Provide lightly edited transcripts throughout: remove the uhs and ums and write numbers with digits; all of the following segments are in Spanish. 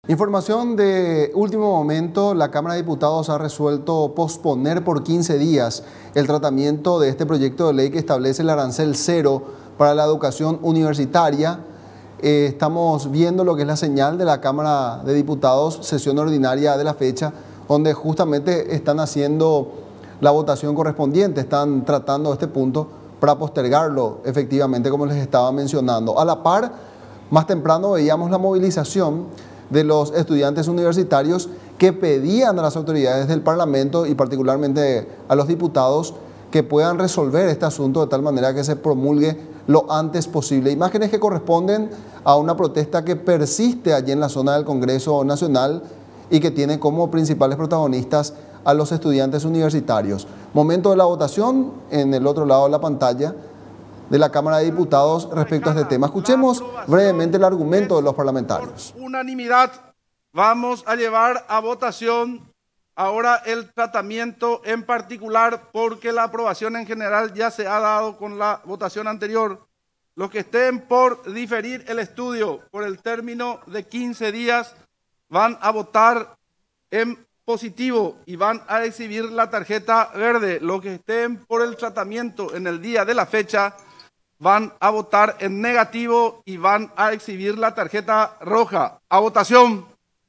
Información de último momento, la Cámara de Diputados ha resuelto posponer por 15 días el tratamiento de este proyecto de ley que establece el arancel cero para la educación universitaria. Estamos viendo lo que es la señal de la Cámara de Diputados, sesión ordinaria de la fecha, donde justamente están haciendo la votación correspondiente, están tratando este punto para postergarlo efectivamente, como les estaba mencionando. A la par, más temprano veíamos la movilización de los estudiantes universitarios que pedían a las autoridades del Parlamento y particularmente a los diputados que puedan resolver este asunto de tal manera que se promulgue lo antes posible. Imágenes que corresponden a una protesta que persiste allí en la zona del Congreso Nacional y que tiene como principales protagonistas a los estudiantes universitarios. Momento de la votación en el otro lado de la pantalla de la Cámara de Diputados respecto a este tema. Escuchemos brevemente el argumento de los parlamentarios. Por unanimidad vamos a llevar a votación ahora el tratamiento en particular porque la aprobación en general ya se ha dado con la votación anterior. Los que estén por diferir el estudio por el término de 15 días van a votar en positivo y van a exhibir la tarjeta verde. Los que estén por el tratamiento en el día de la fecha van a votar en negativo y van a exhibir la tarjeta roja. A votación.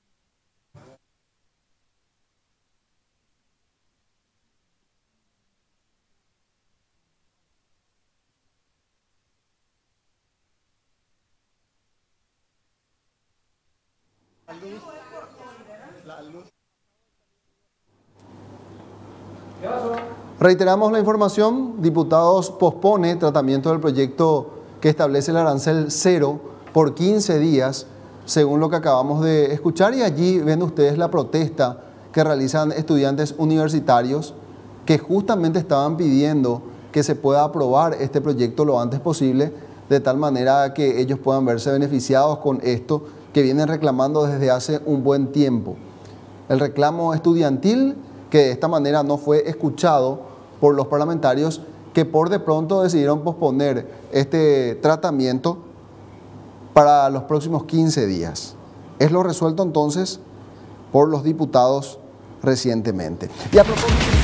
Reiteramos la información, diputados pospone tratamiento del proyecto que establece el arancel cero por 15 días, según lo que acabamos de escuchar, y allí ven ustedes la protesta que realizan estudiantes universitarios que justamente estaban pidiendo que se pueda aprobar este proyecto lo antes posible, de tal manera que ellos puedan verse beneficiados con esto que vienen reclamando desde hace un buen tiempo. El reclamo estudiantil que de esta manera no fue escuchado por los parlamentarios que por de pronto decidieron posponer este tratamiento para los próximos 15 días. Es lo resuelto entonces por los diputados recientemente. Y a propósito